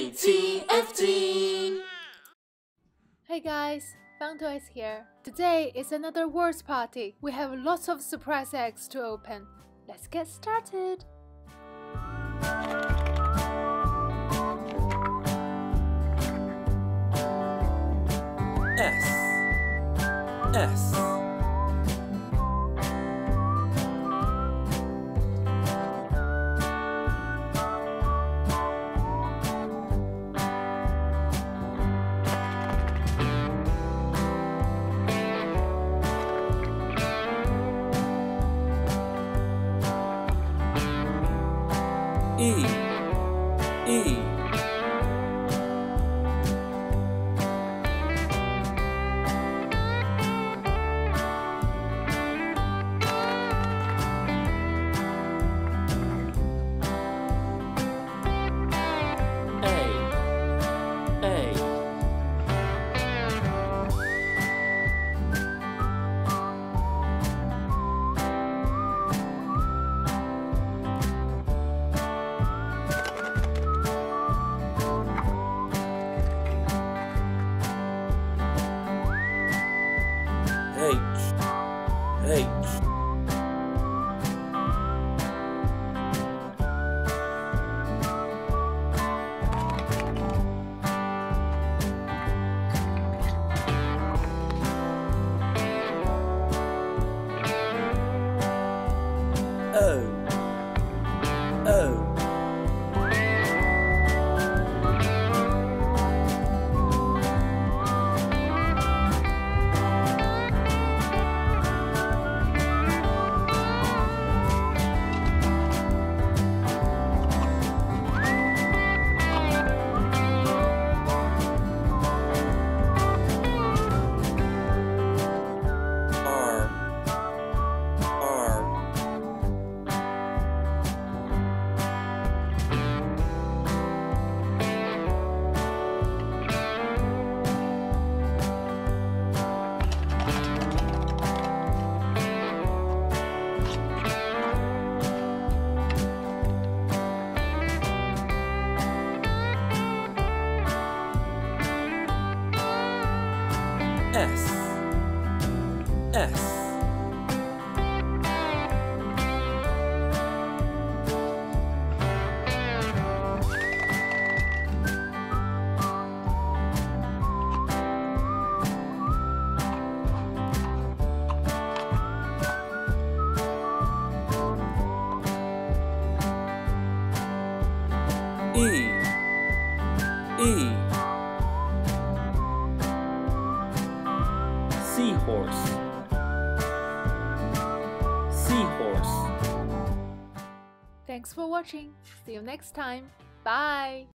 ATFT. Hey guys, FunToys here. Today is another words party. We have lots of surprise eggs to open. Let's get started. S E H O S E Seahorse Thanks for watching. See you next time. Bye.